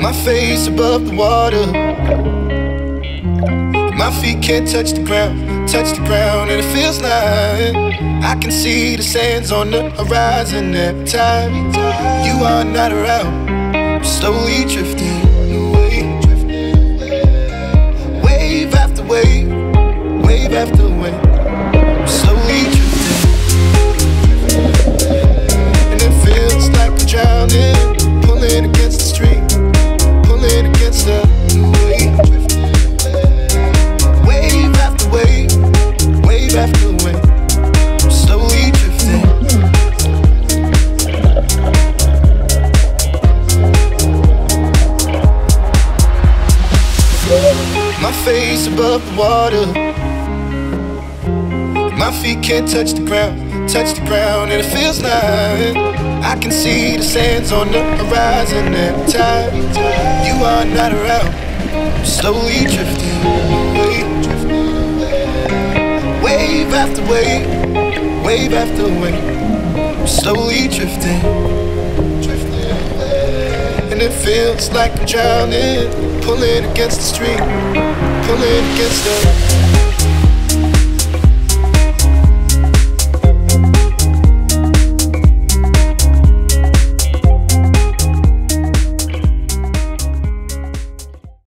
My face above the water, my feet can't touch the ground, and it feels like I can see the sands on the horizon every time you are not around. I'm slowly drifting away, wave after wave, wave after wave. I'm slowly drifting, and it feels like I'm drowning, pulling against the stream, pulling against the wave. Wave after wave, wave after wave. I'm slowly drifting. My face above the water, my feet can't touch the ground, and it feels like I can see the sands on the horizon every time you are not around. I'm slowly drifting away, wave after wave, wave after wave. I'm slowly drifting, and it feels like I'm drowning, pulling against the stream, pulling against the